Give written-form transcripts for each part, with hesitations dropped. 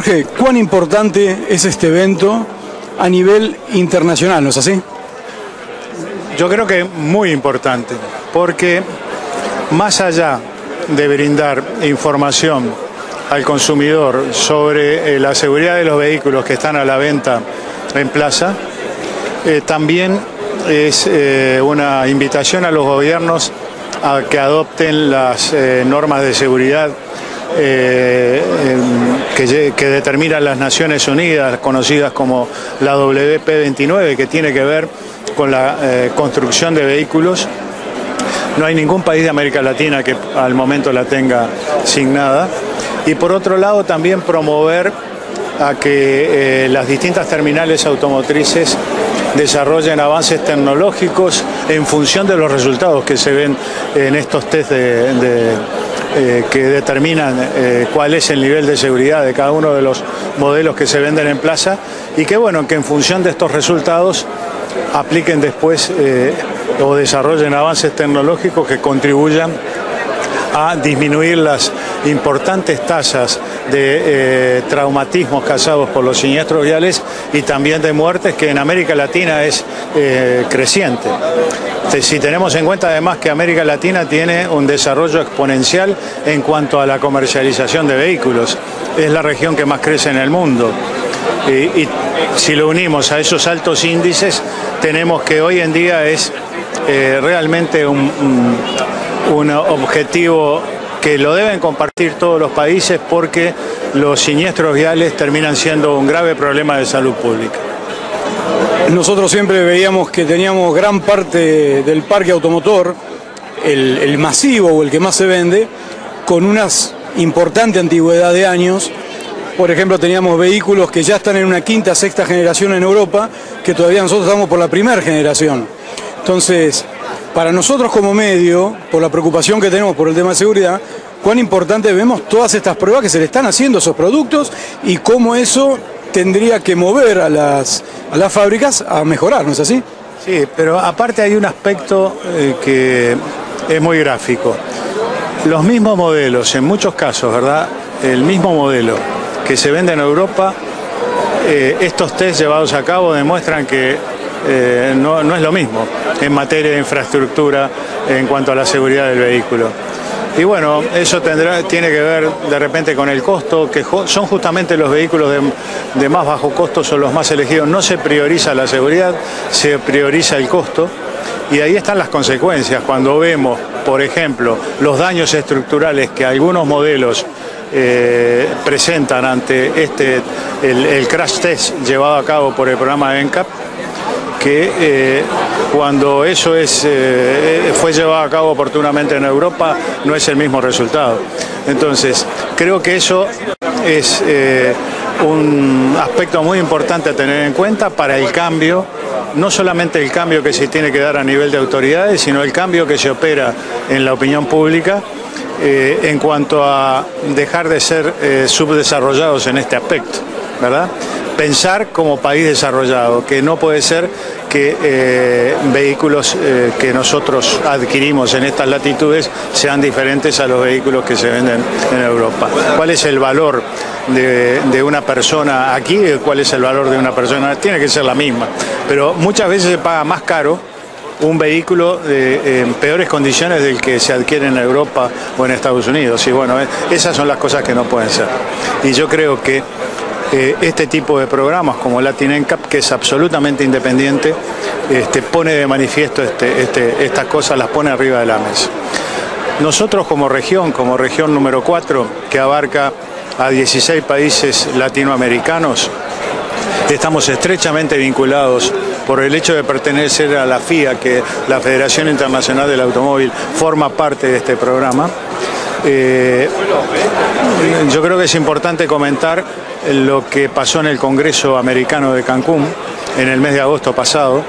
Jorge, ¿cuán importante es este evento a nivel internacional, no es así? Yo creo que muy importante, porque más allá de brindar información al consumidor sobre la seguridad de los vehículos que están a la venta en plaza, también es una invitación a los gobiernos a que adopten las normas de seguridad que determinan las Naciones Unidas, conocidas como la WP29, que tiene que ver con la construcción de vehículos. No hay ningún país de América Latina que al momento la tenga signada. Y por otro lado también promover a que las distintas terminales automotrices desarrollen avances tecnológicos en función de los resultados que se ven en estos test que determinan cuál es el nivel de seguridad de cada uno de los modelos que se venden en plaza, y que bueno, que en función de estos resultados apliquen después o desarrollen avances tecnológicos que contribuyan a disminuir las importantes tasas de traumatismos causados por los siniestros viales y también de muertes, que en América Latina es creciente. Si tenemos en cuenta además que América Latina tiene un desarrollo exponencial en cuanto a la comercialización de vehículos, es la región que más crece en el mundo. Y si lo unimos a esos altos índices, tenemos que hoy en día es realmente un objetivo que lo deben compartir todos los países, porque los siniestros viales terminan siendo un grave problema de salud pública. Nosotros siempre veíamos que teníamos gran parte del parque automotor, el masivo o el que más se vende, con una importante antigüedad de años. Por ejemplo, teníamos vehículos que ya están en una quinta, sexta generación en Europa, que todavía nosotros estamos por la primera generación. Entonces, para nosotros como medio, por la preocupación que tenemos por el tema de seguridad, cuán importante vemos todas estas pruebas que se le están haciendo a esos productos y cómo eso tendría que mover a las fábricas a mejorar, ¿no es así? Sí, pero aparte hay un aspecto que es muy gráfico. Los mismos modelos, en muchos casos, ¿verdad? El mismo modelo que se vende en Europa, estos test llevados a cabo demuestran que no es lo mismo en materia de infraestructura en cuanto a la seguridad del vehículo. Y bueno, eso tiene que ver de repente con el costo, que son justamente los vehículos de más bajo costo, son los más elegidos. No se prioriza la seguridad, se prioriza el costo. Y ahí están las consecuencias. Cuando vemos, por ejemplo, los daños estructurales que algunos modelos presentan ante el crash test llevado a cabo por el programa NCAP, que cuando eso fue llevado a cabo oportunamente en Europa, no es el mismo resultado. Entonces, creo que eso es un aspecto muy importante a tener en cuenta para el cambio, no solamente el cambio que se tiene que dar a nivel de autoridades, sino el cambio que se opera en la opinión pública en cuanto a dejar de ser subdesarrollados en este aspecto, ¿verdad? Pensar como país desarrollado, que no puede ser que vehículos que nosotros adquirimos en estas latitudes sean diferentes a los vehículos que se venden en Europa. ¿Cuál es el valor de una persona aquí? ¿Cuál es el valor de una persona? Tiene que ser la misma, pero muchas veces se paga más caro un vehículo en peores condiciones del que se adquiere en Europa o en Estados Unidos. Y bueno, esas son las cosas que no pueden ser. Y yo creo que este tipo de programas como Latin NCAP, que es absolutamente independiente, pone de manifiesto estas cosas, las pone arriba de la mesa. Nosotros como región número 4, que abarca a 16 países latinoamericanos, estamos estrechamente vinculados por el hecho de pertenecer a la FIA, que la Federación Internacional del Automóvil forma parte de este programa. Yo creo que es importante comentar lo que pasó en el Congreso Americano de Cancún en el mes de agosto pasado.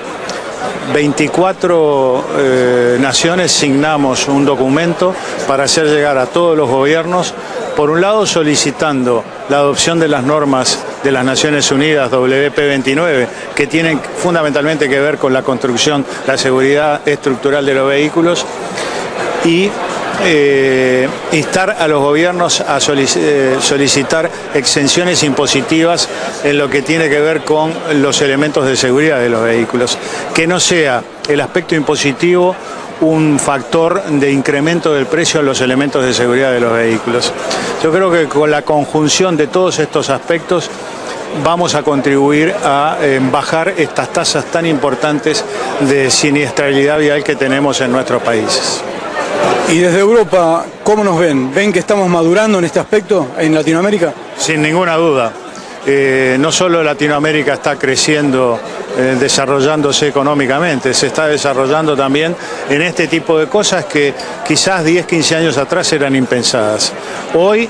24 naciones signamos un documento para hacer llegar a todos los gobiernos, por un lado solicitando la adopción de las normas de las Naciones Unidas WP29, que tienen fundamentalmente que ver con la construcción, la seguridad estructural de los vehículos, y instar a los gobiernos a solicitar exenciones impositivas en lo que tiene que ver con los elementos de seguridad de los vehículos. Que no sea el aspecto impositivo un factor de incremento del precio a los elementos de seguridad de los vehículos. Yo creo que con la conjunción de todos estos aspectos vamos a contribuir a bajar estas tasas tan importantes de siniestralidad vial que tenemos en nuestros países. Y desde Europa, ¿cómo nos ven? ¿Ven que estamos madurando en este aspecto en Latinoamérica? Sin ninguna duda. No solo Latinoamérica está creciendo, desarrollándose económicamente, se está desarrollando también en este tipo de cosas que quizás 10, 15 años atrás eran impensadas. Hoy,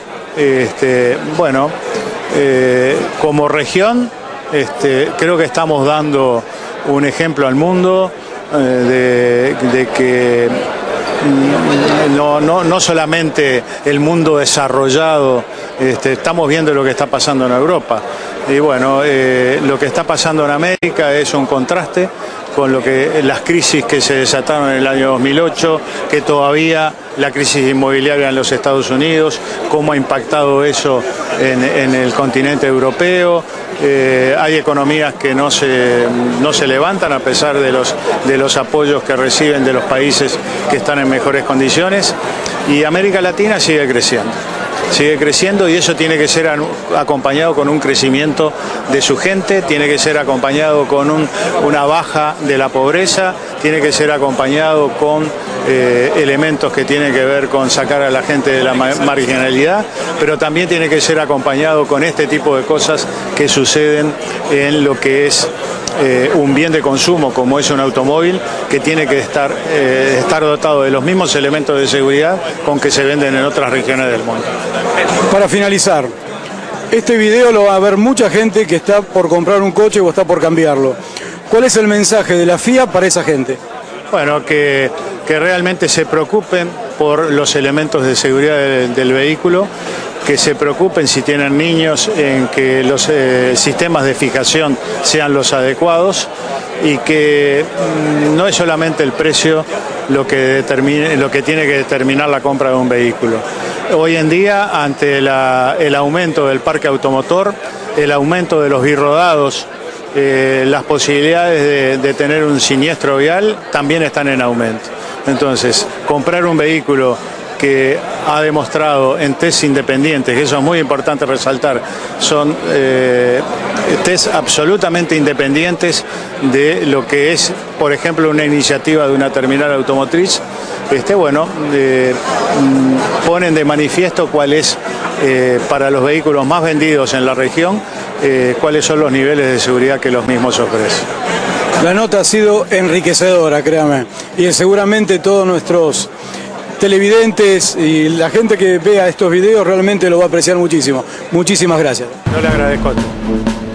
como región, creo que estamos dando un ejemplo al mundo de que no solamente el mundo desarrollado, estamos viendo lo que está pasando en Europa. Y bueno, lo que está pasando en América es un contraste con las crisis que se desataron en el año 2008, que todavía la crisis inmobiliaria en los Estados Unidos, cómo ha impactado eso en el continente europeo. Hay economías que no se levantan a pesar de los apoyos que reciben de los países que están en mejores condiciones, y América Latina sigue creciendo y eso tiene que ser acompañado con un crecimiento de su gente, tiene que ser acompañado con una baja de la pobreza, tiene que ser acompañado con elementos que tienen que ver con sacar a la gente de la marginalidad, pero también tiene que ser acompañado con este tipo de cosas que suceden en lo que es un bien de consumo como es un automóvil, que tiene que estar dotado de los mismos elementos de seguridad con que se venden en otras regiones del mundo. Para finalizar, este video lo va a ver mucha gente que está por comprar un coche o está por cambiarlo. ¿Cuál es el mensaje de la FIA para esa gente? Bueno, que realmente se preocupen por los elementos de seguridad del vehículo, que se preocupen si tienen niños en que los sistemas de fijación sean los adecuados, y que no es solamente el precio lo que tiene que determinar la compra de un vehículo. Hoy en día, ante el aumento del parque automotor, el aumento de los birrodados, las posibilidades de tener un siniestro vial también están en aumento. Entonces, comprar un vehículo que ha demostrado en test independientes, que eso es muy importante resaltar, son test absolutamente independientes de lo que es, por ejemplo, una iniciativa de una terminal automotriz, ponen de manifiesto cuál es, para los vehículos más vendidos en la región, cuáles son los niveles de seguridad que los mismos ofrecen. La nota ha sido enriquecedora, créame, y seguramente todos nuestros televidentes y la gente que vea estos videos realmente lo va a apreciar muchísimo. Muchísimas gracias. Yo le agradezco a usted.